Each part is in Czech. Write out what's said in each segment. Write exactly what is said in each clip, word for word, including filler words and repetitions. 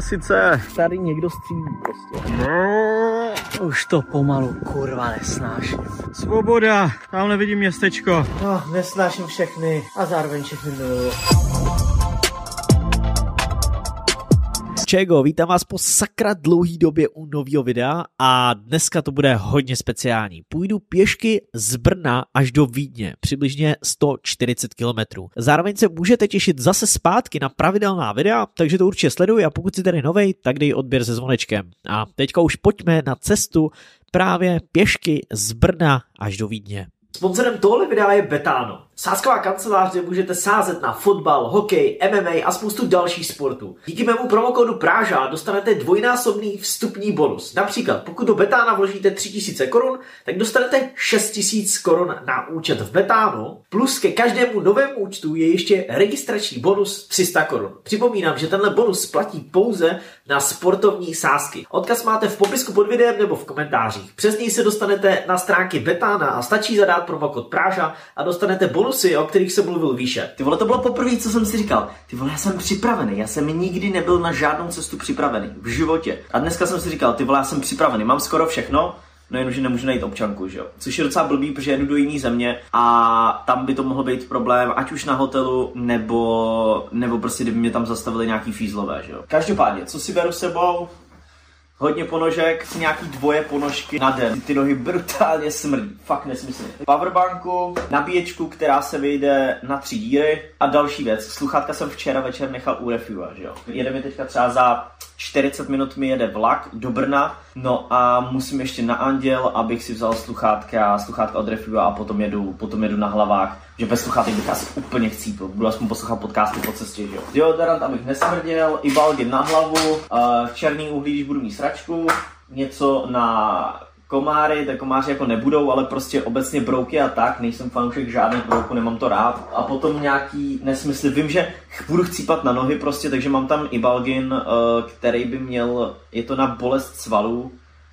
sice tady někdo střílí prostě. Už to pomalu kurva nesnáším. Svoboda, tamhle vidím městečko. No, nesnáším všechny a zároveň všechny miluju. Čego, vítám vás po sakra dlouhý době u nového videa a dneska to bude hodně speciální. Půjdu pěšky z Brna až do Vídně, přibližně sto čtyřicet kilometrů. Zároveň se můžete těšit zase zpátky na pravidelná videa, takže to určitě sleduj a pokud jsi tady novej, tak dej odběr se zvonečkem. A teďka už pojďme na cestu právě pěšky z Brna až do Vídně. Sponzorem tohle videa je Betano. Sázková kancelář, kde můžete sázet na fotbal, hokej, M M A a spoustu dalších sportů. Díky mému promokódu Práža dostanete dvojnásobný vstupní bonus. Například pokud do Betána vložíte tři tisíce korun, tak dostanete šest tisíc korun na účet v Betánu, plus ke každému novému účtu je ještě registrační bonus tři sta korun. Připomínám, že tenhle bonus platí pouze na sportovní sázky. Odkaz máte v popisku pod videem nebo v komentářích. Přes něj se dostanete na stránky Betána a stačí zadat promokód Práža a dostanete bonus bonusy, o kterých jsem mluvil výše. Ty vole, to bylo poprvé, co jsem si říkal. Ty vole, já jsem připravený. Já jsem nikdy nebyl na žádnou cestu připravený v životě. A dneska jsem si říkal, ty vole, já jsem připravený. Mám skoro všechno, no jenom, že nemůžu najít občanku, že jo. Což je docela blbý, protože jedu do jiné země a tam by to mohl být problém, ať už na hotelu, nebo, nebo prostě kdyby mě tam zastavili nějaký fízlové, že jo. Každopádně, co si beru sebou? Hodně ponožek, nějaký dvoje ponožky na den. Ty nohy brutálně smrdí, fakt nesmyslně. Powerbanku, nabíječku, která se vyjde na tři díry a další věc. Sluchátka jsem včera večer nechal u Refuea, že jo. Jede mi teďka třeba za čtyřicet minut mi jede vlak do Brna, no a musím ještě na Anděl, abych si vzal sluchátka, sluchátka od Refuea a potom jedu, potom jedu na hlavách, že bez sluchátek bych asi úplně chcípl. Budu aspoň poslouchat podcasty po cestě, že jo. Deodorant, abych nesmrděl, i balgy na hlavu, černý uhlí, když budu mít sračku, něco na komáry, tak komáři jako nebudou, ale prostě obecně brouky a tak, nejsem fanoušek žádných brouků, nemám to rád. A potom nějaký nesmysly, vím, že budu chcípat na nohy prostě, takže mám tam Ibalgin, který by měl, je to na bolest svalů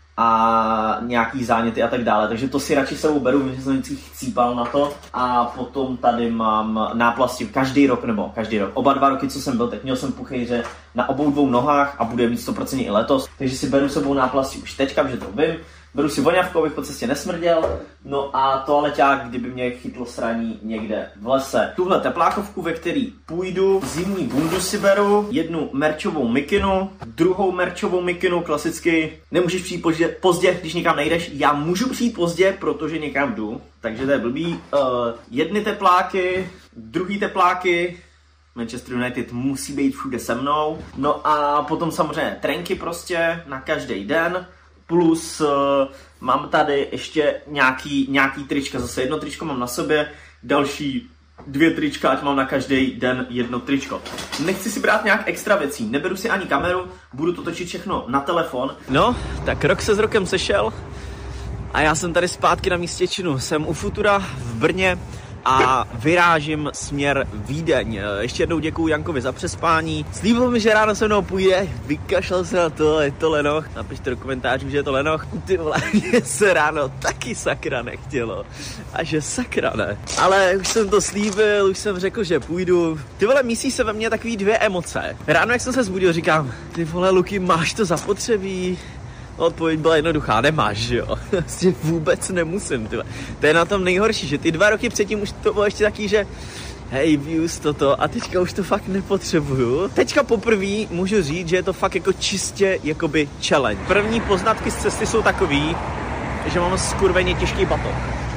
a nějaký záněty a tak dále, takže to si radši sebou beru, vím, že jsem vždycky chcípal na to. A potom tady mám náplasti každý rok, nebo každý rok, oba dva roky, co jsem byl, tak měl jsem puchejře na obou dvou nohách a bude mít sto procent i letos, takže si beru sebou náplasti už teďka, že to vím. Beru si voňavku, abych po cestě nesmrděl, no a toaleťák, kdyby mě chytlo sraní někde v lese. Tuhle teplákovku, ve který půjdu, zimní bundu si beru, jednu merčovou mikinu, druhou merčovou mikinu, klasicky, nemůžeš přijít pozdě, pozdě, když někam nejdeš, já můžu přijít pozdě, protože někam jdu, takže to je blbý. Uh, jedny tepláky, druhý tepláky, Manchester United musí být všude se mnou, no a potom samozřejmě trenky prostě na každý den. Plus uh, mám tady ještě nějaký, nějaký trička, zase jedno tričko mám na sobě, další dvě trička, ať mám na každý den jedno tričko. Nechci si brát nějak extra věcí, neberu si ani kameru, budu to točit všechno na telefon. No, tak rok se s rokem sešel a já jsem tady zpátky na Místěčinu, jsem u Futura v Brně a vyrážím směr Vídeň. Ještě jednou děkuju Jankovi za přespání. Slíbil mi, že ráno se mnou půjde, vykašlal se na to, je to lenoch. Napište do komentářů, že je to lenoch. Ty vole, mě se ráno taky sakra nechtělo. A že sakra ne. Ale už jsem to slíbil, už jsem řekl, že půjdu. Ty vole, mísí se ve mně takový dvě emoce. Ráno, jak jsem se zbudil, říkám, ty vole, Luky, máš to zapotřebí? Odpověď byla jednoduchá, nemáš, že jo? Vlastně vůbec nemusím, tyhle. To je na tom nejhorší, že ty dva roky předtím už to bylo ještě taky, že hej, views toto a teďka už to fakt nepotřebuju. Teďka poprvé můžu říct, že je to fakt jako čistě jakoby challenge. První poznatky z cesty jsou takový, že mám skurveně těžký batok.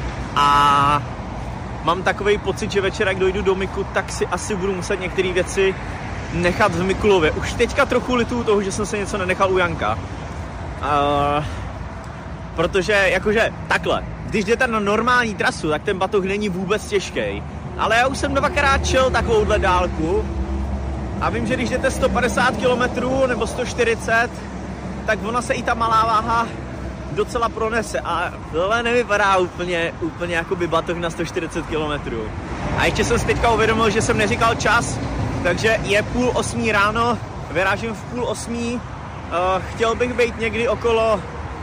A mám takový pocit, že večer, jak dojdu do Miku, tak si asi budu muset některé věci nechat v Mikulově. Už teďka trochu lituju toho, že jsem se něco nenechal u Janka. Uh, protože jakože takhle, když jdete na normální trasu, tak ten batoh není vůbec těžký. Ale já už jsem dvakrát šel takovouhle dálku a vím, že když jdete sto padesát kilometrů nebo sto čtyřicet, tak ona se i ta malá váha docela pronese a tohle nevypadá úplně, úplně jako by batoh na sto čtyřicet kilometrů. A ještě jsem si teďka uvědomil, že jsem neříkal čas, takže je půl osmí ráno, vyrážím v půl osmí. Uh, chtěl bych být někdy okolo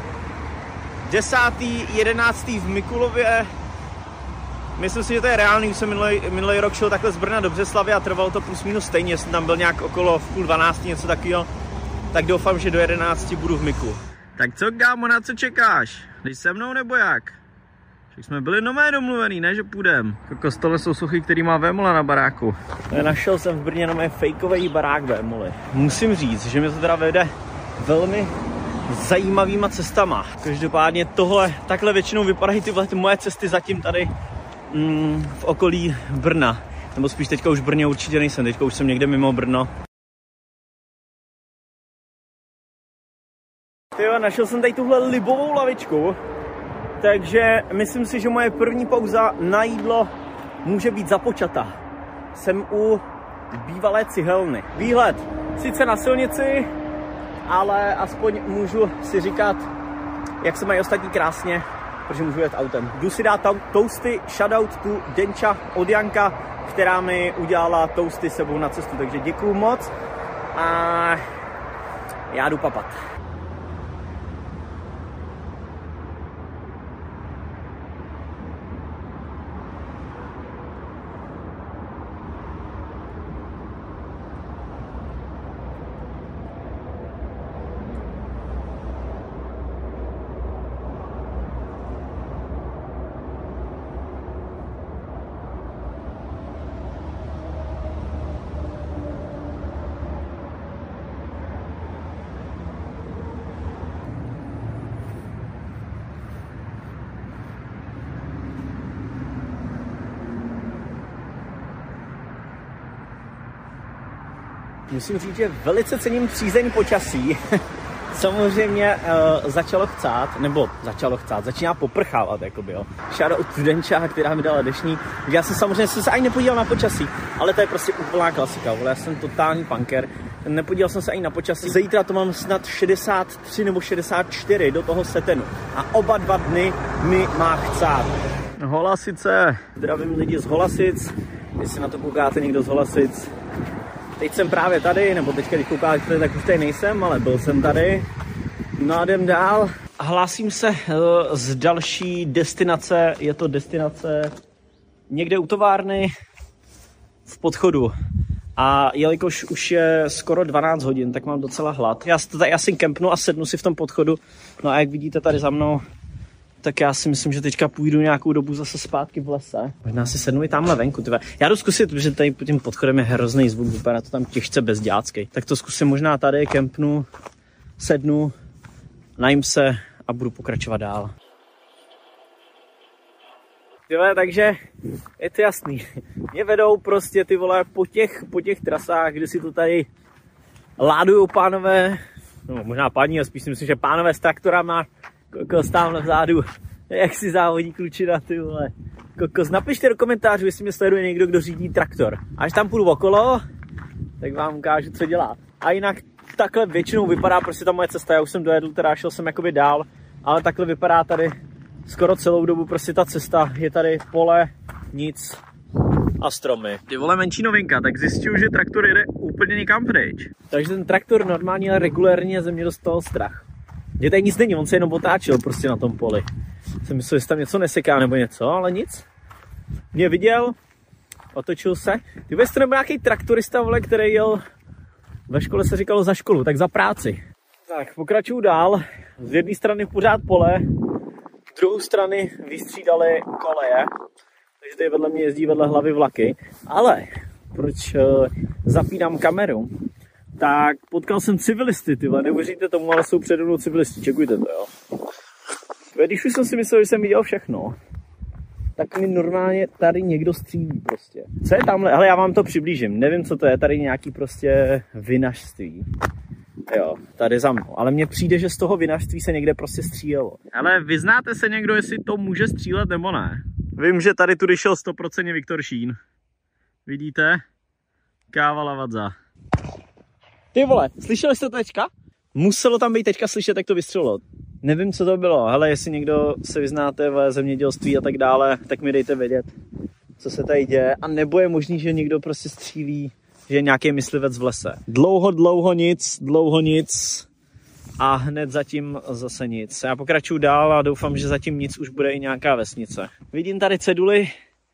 desátý, jedenáctý v Mikulově. Myslím si, že to je reálný, už jsem minulý, minulý rok šel takhle z Brna do Břeclavy a trvalo to plus minus stejně, jsem tam byl nějak okolo v půl dvanáctý, něco takového. tak doufám, že do jedenácti budu v Miku. Tak co, kámo, na co čekáš? Jdeš se mnou nebo jak? Však jsme byli nomé domluvený, ne, že půjdem. Kokos, tohle jsou suchy, který má Vémola na baráku. Našel jsem v Brně nomé fejkový barák Vémoly. Musím říct, že mi to teda vede velmi zajímavýma cestama. Každopádně tohle, takhle většinou vypadají tyhle ty moje cesty zatím tady mm, v okolí Brna. Nebo spíš teďka už v Brně určitě nejsem, teďka už jsem někde mimo Brno. Tyjo, našel jsem tady tuhle libovou lavičku, takže myslím si, že moje první pauza na jídlo může být započata. Jsem u bývalé cihelny. Výhled sice na silnici, ale aspoň můžu si říkat, jak se mají ostatní krásně, protože můžu jet autem. Jdu si dát toasty, shoutout tu Denča od Janka, která mi udělala toasty sebou na cestu, takže děkuju moc a já jdu papat. Musím říct, že velice cením přízeň počasí. Samozřejmě uh, začalo chcát, nebo začalo chcát, začíná poprchávat, jakoby, jo. Shoutout Denča, která mi dala dešní. Já jsem samozřejmě jsem se ani nepodíval na počasí, ale to je prostě úplná klasika, vole, já jsem totální punker. Nepodíval jsem se ani na počasí. Zítra to mám snad šedesát tři nebo šedesát čtyři do toho setenu. A oba dva dny mi má chcát. Holasice. Zdravím lidi z Holasic, jestli na to koukáte někdo z Holasic. Teď jsem právě tady, nebo teďka, když koukáte, tak už tady nejsem, ale byl jsem tady. No a jdem dál. Hlásím se z další destinace, je to destinace někde u továrny v Podchodu. A jelikož už je skoro dvanáct hodin, tak mám docela hlad. Já to tady asi kempnu a sednu si v tom Podchodu. No a jak vidíte tady za mnou, tak já si myslím, že teďka půjdu nějakou dobu zase zpátky v lese. Možná si sednu i tamhle venku. Tyve. Já jdu zkusit, protože tady pod tím Podchodem je hrozný zvuk, vypadá to tam těžce bezdělácký. Tak to zkusím možná tady, kempnu, sednu, najím se a budu pokračovat dál. Tyve, takže je to jasný. Mě vedou prostě ty vole po těch, po těch trasách, kde si to tady ládujou pánové, no možná paní, a spíš si myslím, že pánové s traktorama. Kokos tamhle vzadu, jak si závodí klučina, ty vole. Kokos, napište do komentářů, jestli mě sleduje někdo, kdo řídí traktor. Až tam půjdu okolo, tak vám ukážu, co dělá. A jinak takhle většinou vypadá prostě ta moje cesta, já už jsem dojedl, teda šel jsem jakoby dál, ale takhle vypadá tady skoro celou dobu prostě ta cesta. Je tady pole, nic a stromy. Ty vole, menší novinka, tak zjistil, že traktor jede úplně někam pryč. Takže ten traktor normálně, ale regulérně ze mě dostal strach. Že tady nic není, on se jenom otáčel prostě na tom poli. Jsem myslel, že tam něco neseká nebo něco, ale nic. Mě viděl, otočil se. Ty vůbec to nebyl nějaký traktorista, vole, který jel, ve škole se říkalo za školu, tak za práci. Tak, pokračuju dál. Z jedné strany pořád pole, z druhé strany vystřídali koleje. Takže tady vedle mě jezdí vedle hlavy vlaky. Ale proč uh, zapínám kameru? Tak potkal jsem civilisty, ty vole, neuvěříte tomu, ale jsou přede mnou civilisti, čekujte to, jo. Když už jsem si myslel, že jsem viděl všechno, tak mi normálně tady někdo střílí prostě. Co je tamhle? Hele, já vám to přiblížím, nevím, co to je, tady nějaký prostě vinařství. Jo, tady za mnou, ale mně přijde, že z toho vinařství se někde prostě střílelo. Ale vyznáte se někdo, jestli to může střílet nebo ne? Vím, že tady tudy šel sto procent Viktor Šín. Vidíte? Káva Lavadza. Ty vole, slyšeli jste to teďka? Muselo tam být teďka slyšet, jak to vystřelilo. Nevím, co to bylo, ale jestli někdo se vyznáte ve zemědělství a tak dále, tak mi dejte vědět, co se tady děje. A nebo je možný, že někdo prostě střílí, že je nějaký myslivec v lese. Dlouho, dlouho nic, dlouho nic a hned zatím zase nic. Já pokračuju dál a doufám, že zatím nic už bude i nějaká vesnice. Vidím tady ceduly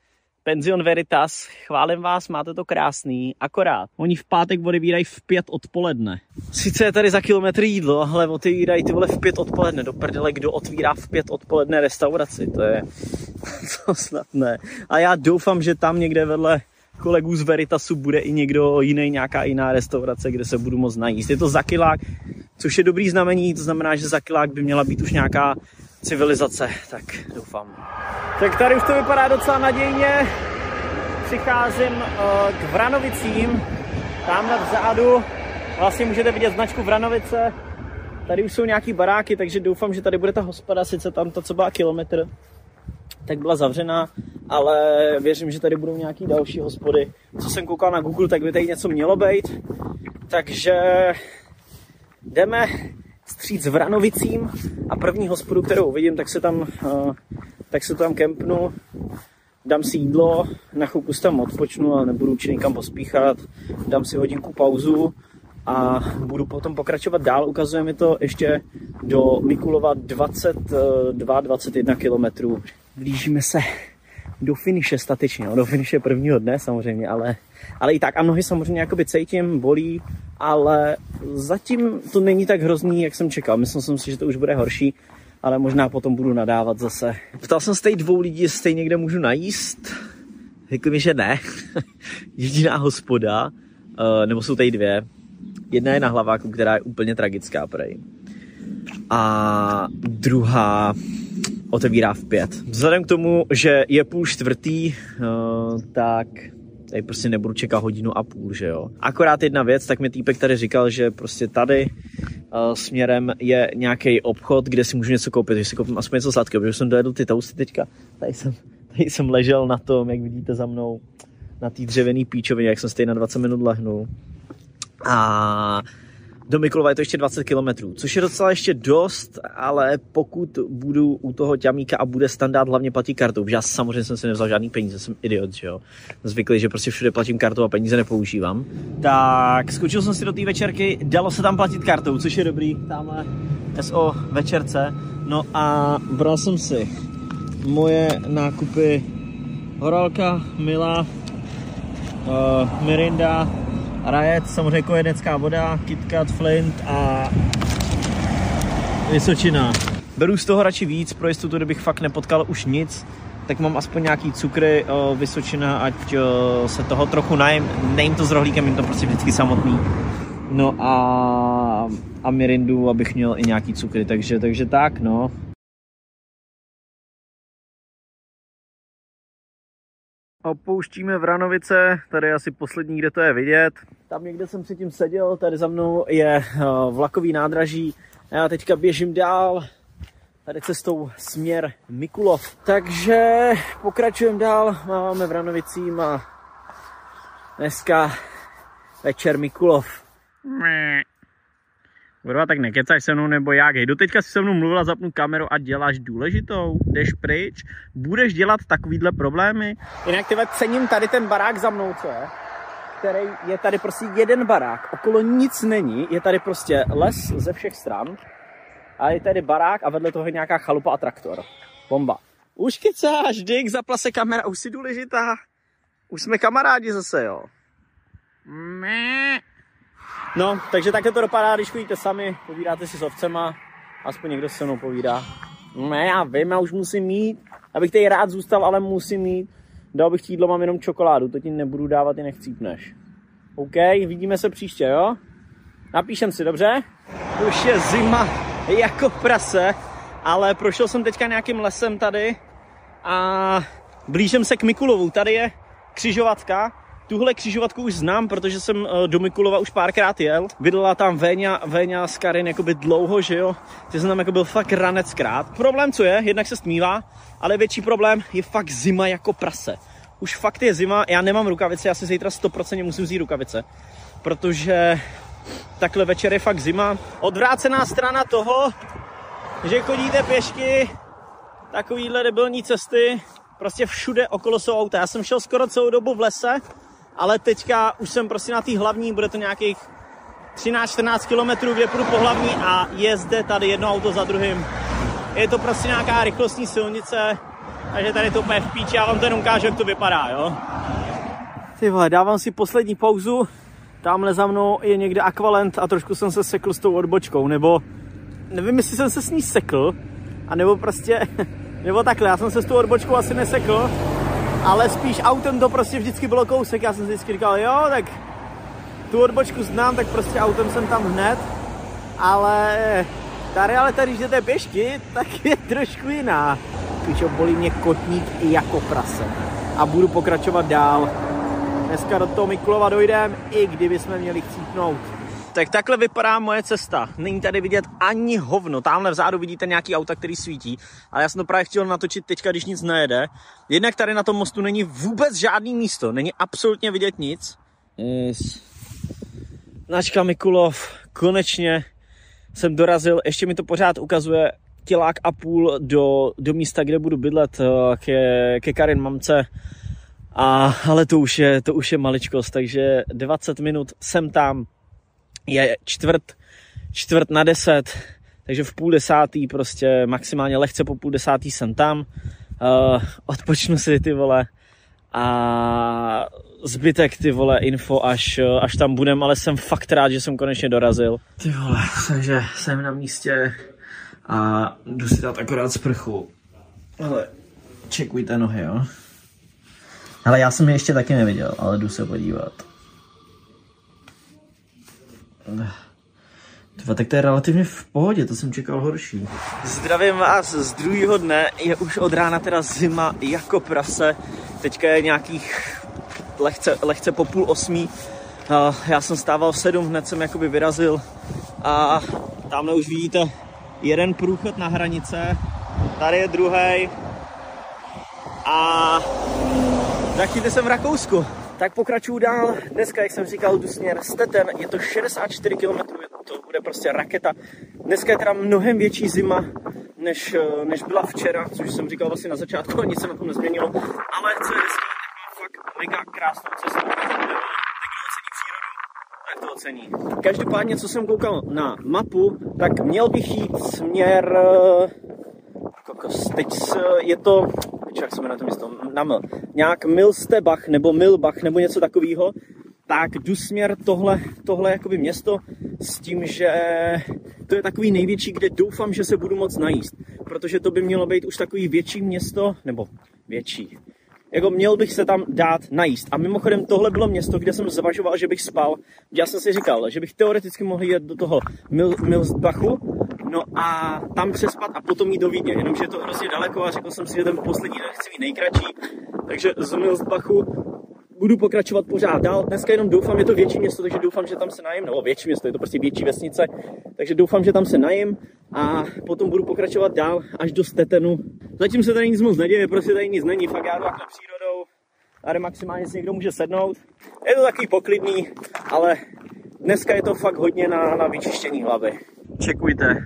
Penzion Veritas, chválím vás, máte to krásný, akorát. Oni v pátek odevírají v pět odpoledne. Sice je tady za kilometr jídlo, ale otevírají ty vole v pět odpoledne. Do prdele, kdo otvírá v pět odpoledne restauraci, to je, to snad ne. A já doufám, že tam někde vedle kolegů z Veritasu bude i někdo jiný, nějaká jiná restaurace, kde se budu moct najíst. Je to za kilák, což je dobrý znamení, to znamená, že za kilák by měla být už nějaká civilizace, tak doufám. Tak tady už to vypadá docela nadějně. Přicházím uh, k Vranovicím, tamhle vzadu. Vlastně můžete vidět značku Vranovice. Tady už jsou nějaký baráky, takže doufám, že tady bude ta hospoda, sice tam ta, co byla kilometr, tak byla zavřená, ale věřím, že tady budou nějaký další hospody. Co jsem koukal na Google, tak by tady něco mělo být. Takže jdeme vstříc Vranovicím a první hospodu, kterou uvidím, tak se tam, uh, tak se tam kempnu, dám si jídlo, na chvilku si tam odpočnu, ale nebudu určitě nikam pospíchat, dám si hodinku pauzu a budu potom pokračovat dál. Ukazuje mi to ještě do Mikulova dvacet dva dvacet jedna kilometrů. Blížíme se do finiše statečně, no, do finiše prvního dne samozřejmě, ale, ale i tak. A nohy samozřejmě jakoby cítím, bolí, ale zatím to není tak hrozný, jak jsem čekal. Myslel jsem si, že to už bude horší, ale možná potom budu nadávat zase. Ptal jsem se tady dvou lidí, jestli někde můžu najíst. Řekli mi, že ne. Jediná hospoda, nebo jsou tady dvě. Jedna je na Hlaváku, která je úplně tragická prej. A druhá otevírá v pět. Vzhledem k tomu, že je půl čtvrtý, tak tady prostě nebudu čekat hodinu a půl, že jo. Akorát jedna věc, tak mi týpek tady říkal, že prostě tady uh, směrem je nějaký obchod, kde si můžu něco koupit, že si koupím aspoň něco sladkého, protože jsem dojedl ty toasty teďka. Tady jsem, tady jsem ležel na tom, jak vidíte za mnou, na té dřevěný píčovině, jak jsem stejně na dvacet minut lehnul. A do Mikulova je to ještě dvacet kilometrů, což je docela ještě dost, ale pokud budu u toho ťamíka a bude standard hlavně platit kartou, protože já samozřejmě jsem si nevzal žádný peníze, jsem idiot, že jo. Zvyklý, že prostě všude platím kartou a peníze nepoužívám. Tak skočil jsem si do té večerky, dalo se tam platit kartou, což je dobrý, tamhle S O večerce. No a bral jsem si moje nákupy Horálka, Mila, uh, Mirinda, Rajec, samozřejmě kojenecká voda, KitKat, Flint a Vysočina. Beru z toho radši víc, pro jistotu, kdybych fakt nepotkal už nic, tak mám aspoň nějaký cukry, Vysočina, ať se toho trochu najím, nejím to s rohlíkem, jim to prostě vždycky samotný. No a, a Mirindu, abych měl i nějaký cukry, takže, takže tak, no. Opouštíme Vranovice, tady je asi poslední, kde to je vidět. Tam někde jsem předtím seděl, tady za mnou je vlakový nádraží. Já teďka běžím dál, tady cestou směr Mikulov. Takže pokračujeme dál, máme Vranovicím a dneska večer Mikulov. Kurva, tak nekecáš se mnou nebo jak? Hej, doteďka si se mnou mluvila, zapnu kameru a děláš důležitou, jdeš pryč, budeš dělat takovýhle problémy. Jinak tyhle cením tady ten barák za mnou, co je? Který je tady prostě jeden barák, okolo nic není, je tady prostě les ze všech stran a je tady barák a vedle toho je nějaká chalupa a traktor. Bomba. Už kecáš, Dick, zapla se kamera, už si důležitá. Už jsme kamarádi zase, jo. Mé. No, takže takhle to dopadá, když chodíte sami, povídáte si s ovcema, aspoň někdo se mnou povídá. Ne, já vím, já už musím mít, abych tady rád zůstal, ale musím mít. Dal bych jídlo, mám jenom čokoládu, to ti nebudu dávat, i nechcípneš. OK, vidíme se příště, jo? Napíšem si, dobře? Už je zima jako prase, ale prošel jsem teďka nějakým lesem tady a blížím se k Mikulovu. Tady je křižovatka. Tuhle křižovatku už znám, protože jsem do Mikulova už párkrát jel. Bydlela tam Véňa, Véňa z Karin jakoby dlouho, že jo. Ty jsem tam jako byl fakt raneckrát. Problém co je, jednak se stmívá, ale větší problém je fakt zima jako prase. Už fakt je zima, já nemám rukavice, já si zítra sto procent musím vzít rukavice. Protože takhle večer je fakt zima. Odvrácená strana toho, že chodíte pěšky, takovýhle debilní cesty, prostě všude okolo jsou auta. Já jsem šel skoro celou dobu v lese, ale teďka už jsem prostě na té hlavní, bude to nějakých třináct čtrnáct kilometrů, kde půjdu po hlavní a je zde tady jedno auto za druhým. Je to prostě nějaká rychlostní silnice, Takže tady to úplně v píči, já vám to jenom ukážu, jak to vypadá, jo. Ty vole, dávám si poslední pauzu. Tamhle za mnou je někde Aqualand a trošku jsem se sekl s tou odbočkou, nebo nevím, jestli jsem se s ní sekl, a nebo prostě, nebo takhle, já jsem se s tou odbočkou asi nesekl, ale spíš autem to prostě vždycky bylo kousek, já jsem si vždycky říkal, jo, tak tu odbočku znám, tak prostě autem jsem tam hned, ale ta realita, když jdete pěšky, tak je trošku jiná. Píčo, bolí mě kotník i jako prase. A budu pokračovat dál. Dneska do toho Mikulova dojdem, i kdyby jsme měli chcípnout. Tak takhle vypadá moje cesta. Není tady vidět ani hovno. Tamhle vzadu vidíte nějaký auta, který svítí. Ale já jsem to právě chtěl natočit teďka, když nic nejede. Jednak tady na tom mostu není vůbec žádný místo. Není absolutně vidět nic. Yes. Značka Mikulov. Konečně jsem dorazil. Ještě mi to pořád ukazuje kilák a půl do, do místa, kde budu bydlet ke, ke Karin mamce. A, ale to už, je, to už je maličkost, takže dvacet minut jsem tam, je čtvrt, čtvrt na deset, takže v půl desátý, prostě maximálně lehce po půl desátý jsem tam, uh, odpočnu si, ty vole, a zbytek, ty vole, info, až, až tam budem, ale jsem fakt rád, že jsem konečně dorazil. Ty vole, takže jsem na místě a jdu si dát akorát sprchu, ale čekujte nohy, jo. Ale já jsem je ještě taky neviděl, ale jdu se podívat. Tyva, tak to je relativně v pohodě, to jsem čekal horší. Zdravím vás z druhého dne, je už od rána teda zima jako prase. Teďka je nějakých lehce, lehce po půl osmí. Já jsem stával v sedm, hned jsem jakoby vyrazil. A tamhle už vidíte jeden průchod na hranice, tady je druhý. A zachytíte jsem v Rakousku. Tak pokračuju dál. Dneska, jak jsem říkal, jdu směr Stetten, je to šedesát čtyři kilometrů, to bude prostě raketa. Dneska je teda mnohem větší zima, než, než byla včera, což jsem říkal vlastně na začátku, a nic se na tom nezměnilo. Ale co je hezké, tak mám fakt mega krásnou cestu. Tak kdo ocení přírodu, tak to ocení. Každopádně, co jsem koukal na mapu, tak měl bych jít směr... Kokos, teď je to... jak se jmenuje to město, Naml, nějak Milstebach nebo Milbach nebo něco takového, tak jdu směr tohle, tohle jakoby město s tím, že to je takový největší, kde doufám, že se budu moc najíst, protože to by mělo být už takový větší město, nebo větší. Jako měl bych se tam dát najíst. A mimochodem tohle bylo město, kde jsem zvažoval, že bych spal. Já jsem si říkal, že bych teoreticky mohl jít do toho Mil, Milstbachu, no a tam přespat a potom jít do Vídně, jenomže je to hrozně daleko a řekl jsem si, že ten poslední den chci být nejkratší, takže z Milstbachu budu pokračovat pořád dál. Dneska jenom doufám, je to větší město, takže doufám, že tam se najím, nebo větší město, je to prostě větší vesnice, takže doufám, že tam se najím a potom budu pokračovat dál až do Stettenu. Zatím se tady nic moc neděje, prostě tady nic není, fakt já jdu takhle přírodou, tady maximálně si někdo může sednout. Je to takový poklidný, ale dneska je to fakt hodně na, na vyčištění hlavy. Čekujte,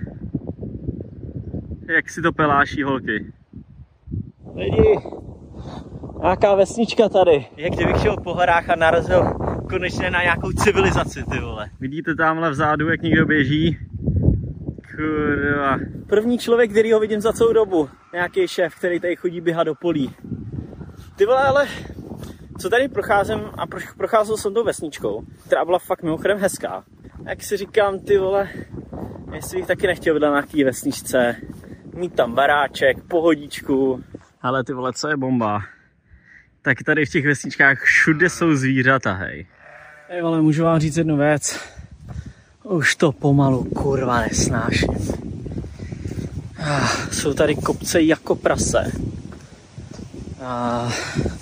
jak si to peláší holky. Lidi, nějaká vesnička tady. Jak kdybych šel po horách a narazil konečně na nějakou civilizaci, ty vole. Vidíte tamhle vzadu, jak někdo běží? Kurva. První člověk, který ho vidím za celou dobu. Nějaký šéf, který tady chodí běhat do polí. Ty vole, ale co tady procházím a procházel jsem tou vesničkou, která byla fakt mimochodem hezká. Jak si říkám, ty vole, jestli bych taky nechtěl být na nějaký vesničce, mít tam baráček, pohodičku. Ale ty vole, co je bomba? Tak tady v těch vesničkách všude jsou zvířata, hej. Hej, vole, můžu vám říct jednu věc. Už to pomalu kurva nesnáším. Ah, jsou tady kopce jako prase. Ah.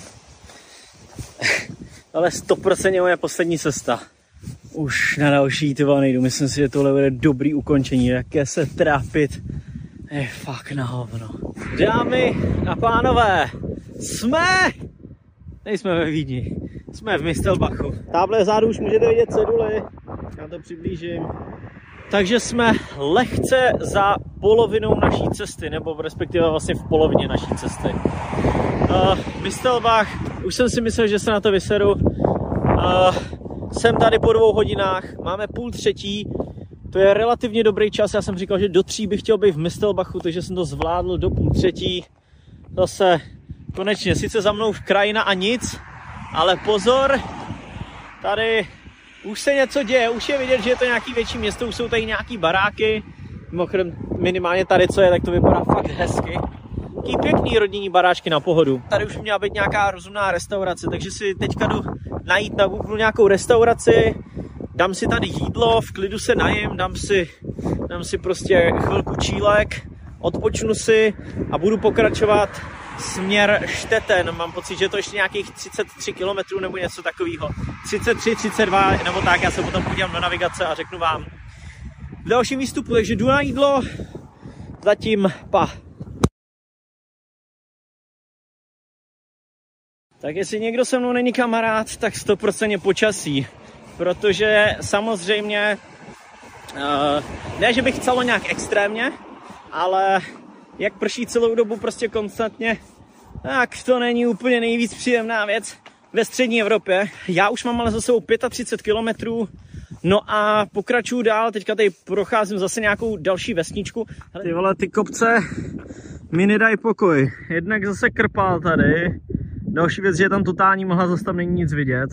Ale sto procent moje poslední cesta. Už na další ty vole nejdu. Myslím si, že tohle bude dobrý ukončení. Jaké se trápit. Je fakt na hovno. Dámy a pánové, jsme... Nejsme ve Vídni. Jsme v Mistelbachu. Táble zádu už můžete vidět ceduly. Já to přiblížím. Takže jsme lehce za polovinou naší cesty, nebo respektive vlastně v polovině naší cesty. Uh, Mistelbach, už jsem si myslel, že se na to vyseru. Uh, jsem tady po dvou hodinách, máme půl třetí. To je relativně dobrý čas, já jsem říkal, že do tří bych chtěl být v Mistelbachu, takže jsem to zvládl do půl třetí. Zase Konečně, sice za mnou krajina a nic, ale pozor, tady už se něco děje, už je vidět, že je to nějaký větší město, už jsou tady nějaký baráky. Mimochodem minimálně tady, co je, tak to vypadá fakt hezky. Taký pěkný rodinný baráčky na pohodu. Tady už měla být nějaká rozumná restaurace, takže si teďka jdu najít na Google nějakou restauraci, dám si tady jídlo, v klidu se najím, dám si, dám si prostě chvilku čílek, odpočnu si a budu pokračovat směr Štěten. Mám pocit, že je to ještě nějakých třicet tři kilometrů nebo něco takového. třicet tři, třicet dva nebo tak, já se potom podívám do navigace a řeknu vám v dalším výstupu, takže jdu na jídlo, zatím pa. Tak jestli někdo se mnou není kamarád, tak sto procent počasí, protože samozřejmě, uh, ne, že bych chcelo nějak extrémně, ale jak prší celou dobu prostě konstantně, tak to není úplně nejvíc příjemná věc ve střední Evropě. Já už mám ale za sebou třicet pět kilometrů, no a pokračuju dál, teďka tady procházím zase nějakou další vesničku. Ty vole, ty kopce mi nedají pokoj, jednak zase krpal tady, další věc, že je tam totální mlha, zase tam není nic vidět.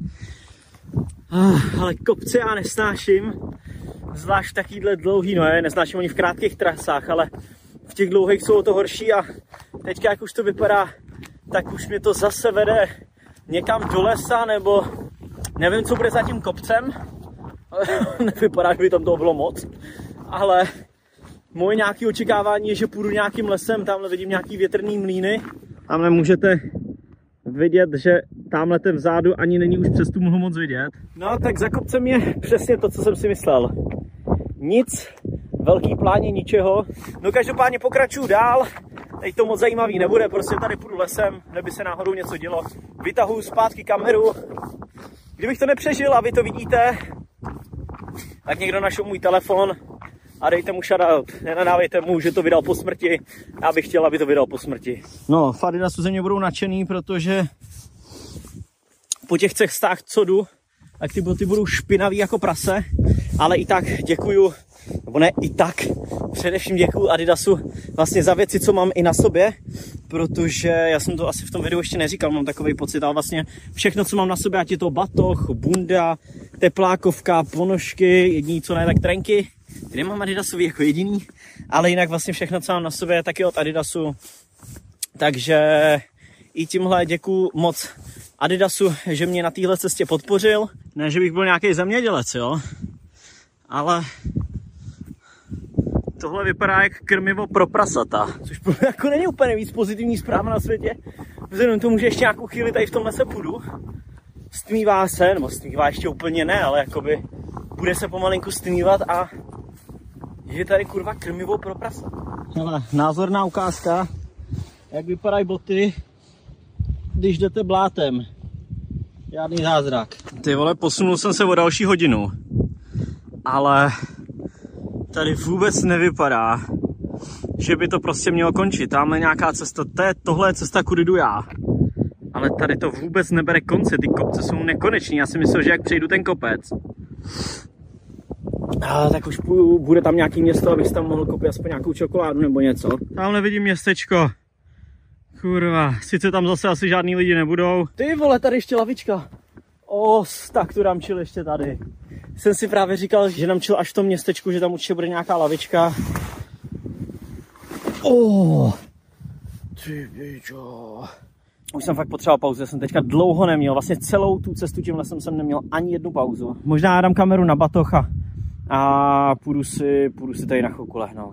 Ah, ale kopce já nesnáším, zvlášť takovýhle dlouhý, no je, nesnáším oni v krátkých trasách, ale v těch dlouhých jsou to horší a teďka, jak už to vypadá, tak už mě to zase vede někam do lesa, nebo nevím, co bude za tím kopcem. Nevypadá, že by tam toho bylo moc, ale moje nějaké očekávání je, že půjdu nějakým lesem, tamhle vidím nějaký větrný mlýny. Tamhle můžete vidět, že tamhle ten vzadu ani není už přes tu mlhu moc vidět. No tak za kopcem je přesně to, co jsem si myslel. Nic, velký pláně ničeho. No každopádně pokračuju dál. Teď to moc zajímavý nebude, prostě tady půjdu lesem, neby se náhodou něco dělo. Vytahuju zpátky kameru. Kdybych to nepřežil a vy to vidíte, tak někdo našel můj telefon a dejte mu shoutout. Nenadávejte mu, že to vydal po smrti. Já bych chtěl, aby to vydal po smrti. No, v Adidasu ze mě budou nadšený, protože po těch cestách, co jdu, tak ty boty budou špinavý jako prase, ale i tak děkuju, nebo ne i tak, především děkuju Adidasu vlastně za věci, co mám i na sobě, protože já jsem to asi v tom videu ještě neříkal, mám takový pocit, ale vlastně všechno, co mám na sobě, ať je to batoh, bunda, teplákovka, ponožky, jediný co ne, tak trenky, ty nemám Adidasový jako jediný, ale jinak vlastně všechno, co mám na sobě, tak je od Adidasu, takže i tímhle děkuju moc Adidasu, že mě na téhle cestě podpořil. Ne, že bych byl nějaký zemědělec, jo, ale tohle vypadá jak krmivo pro prasata, což jako není úplně víc pozitivní zpráva na světě. Vzhledem k tomu, že ještě nějakou chvíli tady v tom lese půjdu, stmívá se, nebo stmívá ještě úplně ne, ale jakoby bude se pomalinku stmívat a je tady kurva krmivo pro prasata. Hele, názorná ukázka, jak vypadají boty, když jdete blátem. Žádný zázrak. Ty vole, posunul jsem se o další hodinu, ale tady vůbec nevypadá, že by to prostě mělo končit. Tamhle nějaká cesta, to je, tohle je cesta, kudy jdu já. Ale tady to vůbec nebere konce, ty kopce jsou nekoneční. Já si myslel, že jak přejdu ten kopec, a, tak už půjdu, bude tam nějaký město, abych tam mohl koupit aspoň nějakou čokoládu nebo něco. Tamhle vidím městečko. Kurva, sice tam zase asi žádný lidi nebudou. Ty vole, tady ještě lavička. O, tak tu dám chill ještě tady. Jsem si právě říkal, že dám chill až v tom městečku, že tam určitě bude nějaká lavička. O, ty bičo. Už jsem fakt potřeboval pauzu, já jsem teďka dlouho neměl, vlastně celou tu cestu tímhle jsem, jsem neměl ani jednu pauzu. Možná dám kameru na batoh a, a půjdu, si, půjdu si tady na chvilku lehnout.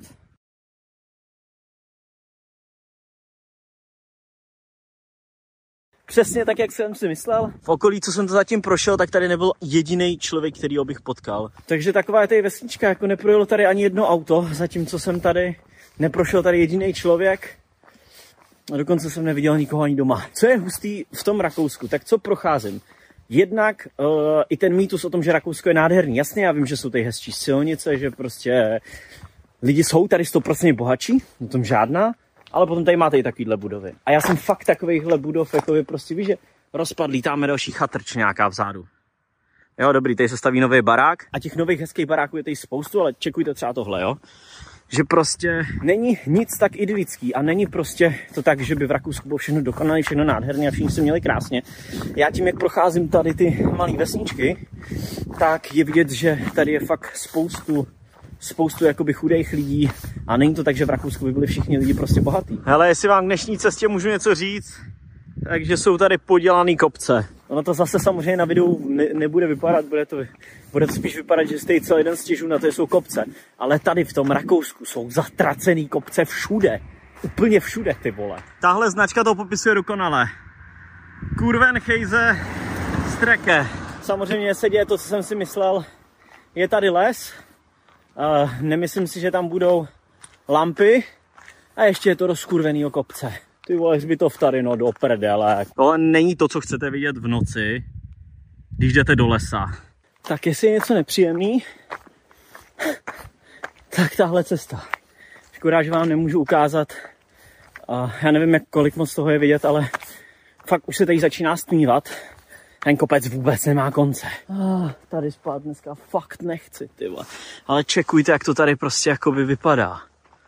Přesně tak, jak jsem si myslel. V okolí, co jsem to zatím prošel, tak tady nebyl jediný člověk, kterýho bych potkal. Takže taková je tady vesnička, jako neprojelo tady ani jedno auto, zatímco jsem tady, neprošel tady jediný člověk. A dokonce jsem neviděl nikoho ani doma. Co je hustý v tom Rakousku, tak co procházím? Jednak uh, i ten mýtus o tom, že Rakousko je nádherný. Jasně, já vím, že jsou tady hezčí silnice, že prostě lidi jsou tady sto procent bohatší, o tom žádná. Ale potom tady máte i takovýhle budovy. A já jsem fakt takovýchhle budov, jako vy prostě víš, že rozpadlý, tam je další chatrč nějaká vzadu. Jo, dobrý, tady se staví nový barák. A těch nových hezkých baráků je tady spoustu, ale čekujte třeba tohle, jo. že prostě není nic tak idylický a není prostě to tak, že by v Rakousku bylo všechno dokonalé, všechno nádherně a všichni se měli krásně. Já tím, jak procházím tady ty malé vesničky, tak je vidět, že tady je fakt spoustu spoustu jakoby chudých lidí a není to tak, že v Rakousku by byli všichni lidi prostě bohatý. Hele, jestli vám k dnešní cestě můžu něco říct, takže jsou tady podělaný kopce. Ono to zase samozřejmě na videu ne, nebude vypadat, bude to, bude to spíš vypadat, že jste celý den stěžu na to, že jsou kopce. Ale tady v tom Rakousku jsou zatracený kopce všude. Úplně všude, ty vole. Tahle značka to popisuje dokonale. Kurvenheise Strecke. Samozřejmě se děje to, co jsem si myslel. Je tady les. Uh, nemyslím si, že tam budou lampy. A ještě je to rozkurvenýho kopce. Ty vole, hřbitov tady, no do prdele. Tohle není to, co chcete vidět v noci, když jdete do lesa. Tak jestli je něco nepříjemný, tak tahle cesta. Škoda, že vám nemůžu ukázat. Uh, já nevím, jak kolik moc toho je vidět, ale fakt už se tady začíná stmívat. Ten kopec vůbec nemá konce. Ah, tady spát dneska fakt nechci, ty vole. Ale čekujte, jak to tady prostě jakoby vypadá.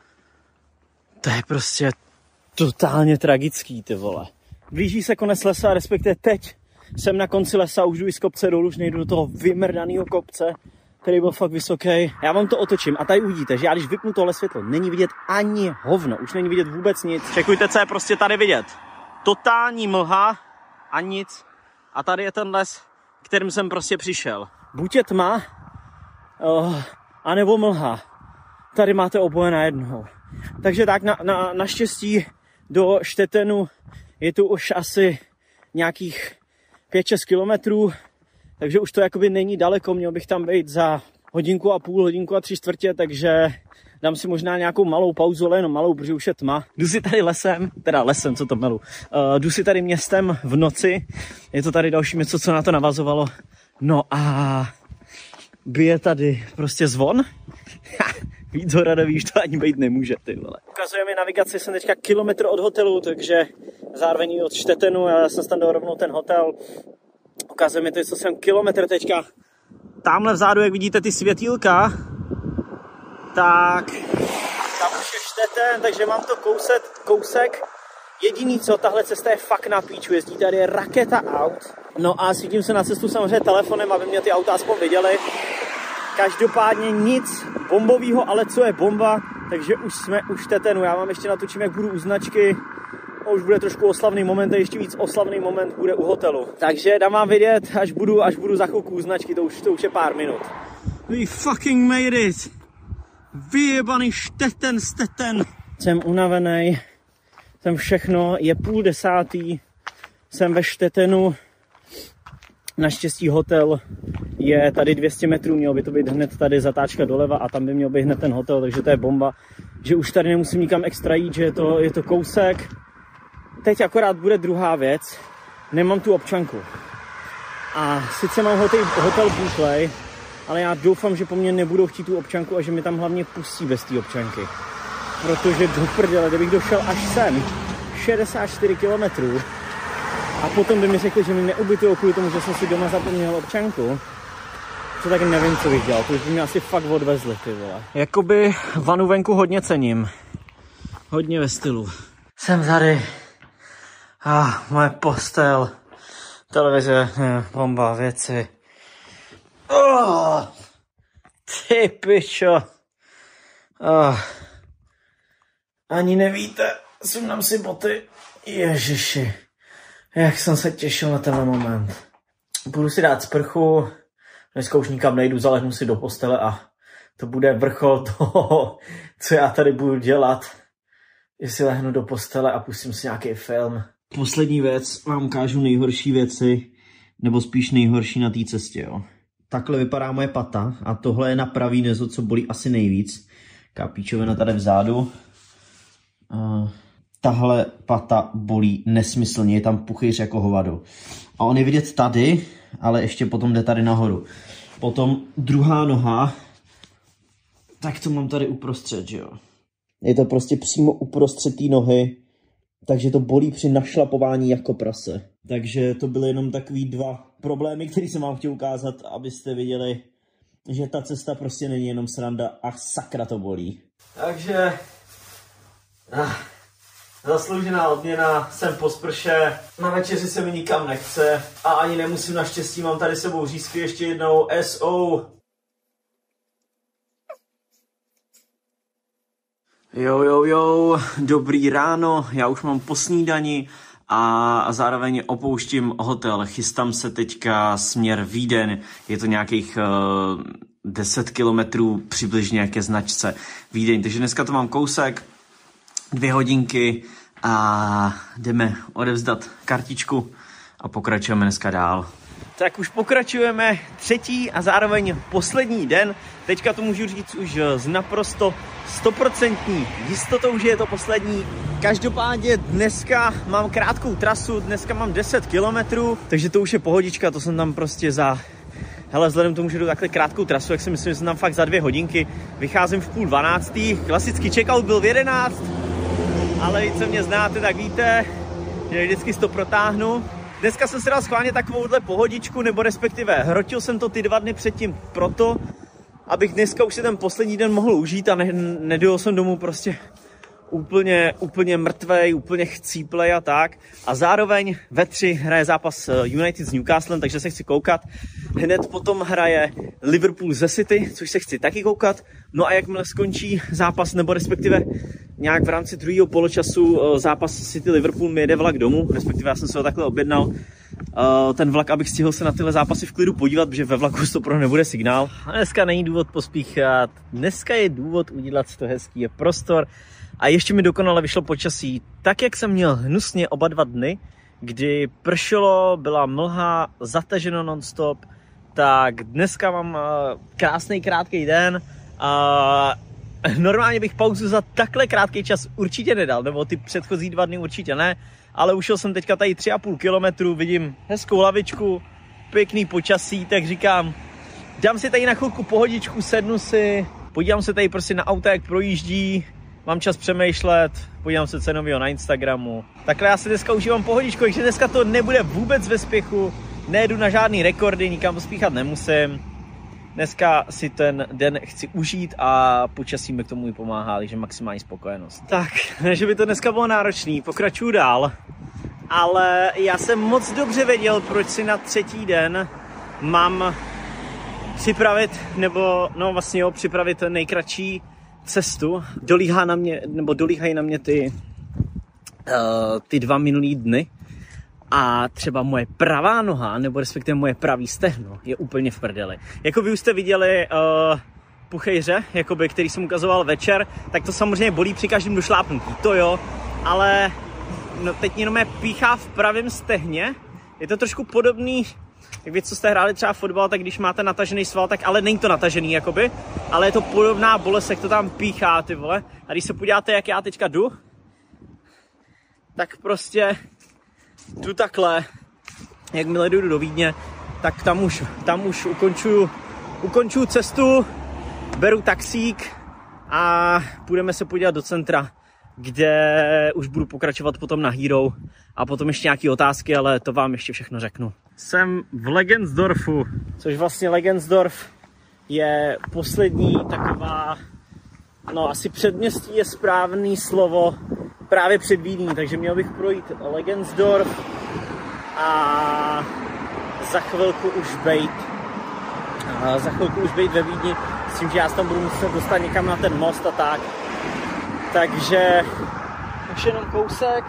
To je prostě totálně tragický, ty vole. Blíží se konec lesa, respektive teď jsem na konci lesa, už jdu i z kopce dolů, už nejdu do toho vymrdaného kopce, který byl fakt vysoký. Já vám to otočím a tady uvidíte, že já když vypnu tohle světlo, není vidět ani hovno, už není vidět vůbec nic. Čekujte, co je prostě tady vidět. Totální mlha a nic. A tady je ten les, kterým jsem prostě přišel. Buď je tma, uh, anebo mlha. Tady máte oboje na jednoho. Takže tak na, na, naštěstí do Štetenu je tu už asi nějakých pět šest kilometrů, takže už to jakoby není daleko, měl bych tam být za hodinku a půl, hodinku a tři čtvrtě, takže dám si možná nějakou malou pauzu, ale jenom malou, protože už je tma. Jdu si tady lesem, teda lesem, co to melu, uh, jdu si tady městem v noci, je to tady další něco, co na to navazovalo, no a bije tady prostě zvon. Víc horadový, už to ani být nemůže, ty vole. Ukazuje mi navigaci, jsem teďka kilometr od hotelu, takže zároveň od Štetenu, já jsem tam dal rovnou ten hotel. Ukazuje mi to, co jsem kilometr teďka. Tamhle vzadu, jak vidíte ty světýlka, tak tam už je Šteten, takže mám to kousek, kousek. Jediný co, tahle cesta je fakt na píču, jezdí tady je raketa aut. No a svítím se na cestu samozřejmě telefonem, aby mě ty auta aspoň viděly. Každopádně nic bombového, ale co je bomba, takže už jsme u Štetenu. Já vám ještě natočím, jak budu u značky. A už bude trošku oslavný moment a ještě víc oslavný moment bude u hotelu. Takže dám vám vidět, až budu, až budu za chvilku u značky, to už, to už je pár minut. We fucking made it! Vyjebaný Šteten, Šteten! Jsem unavený, jsem všechno, je půl desátý, jsem ve Štetenu. Naštěstí hotel je tady dvě stě metrů, mělo by to být hned tady zatáčka doleva a tam by měl být hned ten hotel, takže to je bomba, že už tady nemusím nikam extra jít, že je to, je to kousek. Teď akorát bude druhá věc, nemám tu občanku. A sice mám hotel, hotel Bootley, ale já doufám, že po mně nebudou chtít tu občanku a že mi tam hlavně pustí bez té občanky. Protože do prdele, kdybych došel až sem, šedesát čtyři kilometrů, a potom by mi řekli, že mi neubytujou kvůli tomu, že jsem si doma zapomněl občanku. To taky nevím, co bych dělal, to už by mě asi fakt odvezli, ty vole. Jakoby vanu venku hodně cením. Hodně ve stylu. Jsem tady. A ah, moje postel. Televize, ne, bomba, věci. Oh, ty pičo. Oh. Ani nevíte, sundám si boty. Ježiši. Jak jsem se těšil na tenhle moment. Budu si dát sprchu, dneska už nikam nejdu, zalehnu si do postele a to bude vrchol toho, co já tady budu dělat. Jestli lehnu do postele a pustím si nějaký film. Poslední věc, vám ukážu nejhorší věci, nebo spíš nejhorší na té cestě, jo. Takhle vypadá moje pata a tohle je na pravý nezo, co bolí asi nejvíc. Kápíčovina tady vzadu. Uh... Tahle pata bolí nesmyslně, je tam puchýř jako hovado. A on je vidět tady, ale ještě potom jde tady nahoru. Potom druhá noha, tak to mám tady uprostřed, že jo. Je to prostě přímo uprostřed té nohy, takže to bolí při našlapování jako prase. Takže to byly jenom takový dva problémy, které jsem vám chtěl ukázat, abyste viděli, že ta cesta prostě není jenom sranda a sakra to bolí. Takže ah, zasloužená odměna, jsem po sprše, na večeři se mi nikam nechce a ani nemusím, naštěstí mám tady sebou řízky ještě jednou S O. Jo, jo, jo, dobrý ráno, já už mám po snídani a zároveň opouštím hotel. Chystám se teďka směr Vídeň, je to nějakých uh, deset kilometrů přibližně ke značce Vídeň, takže dneska to mám kousek, dvě hodinky a jdeme odevzdat kartičku a pokračujeme dneska dál. Tak už pokračujeme třetí a zároveň poslední den. Teďka to můžu říct už s naprosto stoprocentní jistotou, že je to poslední. Každopádně dneska mám krátkou trasu, dneska mám deset kilometrů, takže to už je pohodička, to jsem tam prostě za... Hele, vzhledem k tomu, že jdu takhle krátkou trasu, jak si myslím, že jsem tam fakt za dvě hodinky. Vycházím v půl dvanáctý, klasický checkout byl v jedenáct, ale když se mě znáte, tak víte, že vždycky to protáhnu. Dneska jsem si dal schválně takovouhle pohodičku, nebo respektive hrotil jsem to ty dva dny předtím proto, abych dneska už si ten poslední den mohl užít a ne, nedojel jsem domů prostě úplně, úplně mrtvej, úplně chcíplej a tak. A zároveň ve tři hraje zápas United s Newcastlem, takže se chci koukat. Hned potom hraje Liverpool ze City, což se chci taky koukat. No a jakmile skončí zápas, nebo respektive nějak v rámci druhého poločasu zápas City-Liverpool mi jede vlak domů, respektive já jsem se ho takhle objednal. Ten vlak, abych stihl se na tyhle zápasy v klidu podívat, protože ve vlaku to pro nebude signál. A dneska není důvod pospíchat, dneska je důvod udělat si to hezký, je prostor. A ještě mi dokonale vyšlo počasí, tak jak jsem měl hnusně oba dva dny, kdy pršelo, byla mlha, zataženo non-stop, tak dneska mám krásný krátký den a normálně bych pauzu za takhle krátký čas určitě nedal, nebo ty předchozí dva dny určitě ne, ale ušel jsem teďka tady tři a půl kilometru, vidím hezkou lavičku, pěkný počasí, tak říkám, dám si tady na chvilku pohodičku, sednu si, podívám se tady prostě na auta, jak projíždí, mám čas přemýšlet, podívám se cenovýho na Instagramu. Takhle já si dneska užívám pohodičku, takže dneska to nebude vůbec ve spěchu, nejedu na žádný rekordy, nikam pospíchat nemusím. Dneska si ten den chci užít a počasí mi k tomu i pomáhá, takže maximální spokojenost. Tak, že by to dneska bylo náročný, pokračuju dál. Ale já jsem moc dobře věděl, proč si na třetí den mám připravit, nebo no vlastně jo, připravit nejkratší cestu. Dolíhá na mě, nebo dolíhají na mě ty, uh, ty dva minulý dny. A třeba moje pravá noha, nebo respektive moje pravý stehno, je úplně v prdeli. Jako vy už jste viděli uh, puchejře, jakoby, který jsem ukazoval večer, tak to samozřejmě bolí při každém došlápnutí, to jo, ale no, teď jenom je píchá v pravém stehně. Je to trošku podobný, jak vy, co jste hráli třeba fotbal, tak když máte natažený sval, tak ale není to natažený, jakoby, ale je to podobná bolest, jak to tam píchá, ty vole. A když se podíváte, jak já teďka jdu, tak prostě jdu takhle, jakmile jdu do Vídně, tak tam už, tam už ukončuju, ukončuju cestu, beru taxík a půjdeme se podívat do centra, kde už budu pokračovat potom na Hero a potom ještě nějaké otázky, ale to vám ještě všechno řeknu. Jsem v Legensdorfu, což vlastně Legensdorf je poslední taková, no asi předměstí je správný slovo, právě před Vídní, takže měl bych projít Legensdorf a za chvilku už bejt, a za chvilku už bejt ve Vídni, s tím, že já se tam budu muset dostat někam na ten most a tak. Takže už jenom kousek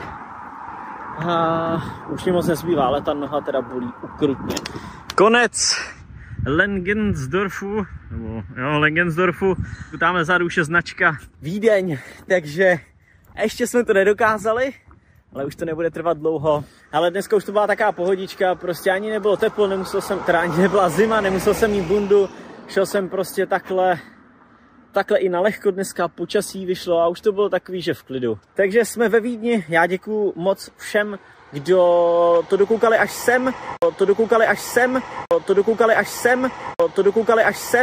a už mi moc nezbývá, ale ta noha teda bolí ukrutně. Konec Legensdorfu, nebo jo, Legensdorfu, tamhle vzadu už je značka Vídeň, takže ještě jsme to nedokázali, ale už to nebude trvat dlouho. Ale dneska už to byla taková pohodička, prostě ani nebylo teplo, nemusel jsem, teda ani nebyla zima, nemusel jsem mít bundu, šel jsem prostě takhle, takhle i na lehko dneska, počasí vyšlo a už to bylo takový, že v klidu. Takže jsme ve Vídni, já děkuju moc všem, kdo to dokoukali až sem, to dokoukali až sem, to dokoukali až sem, to dokoukali až sem.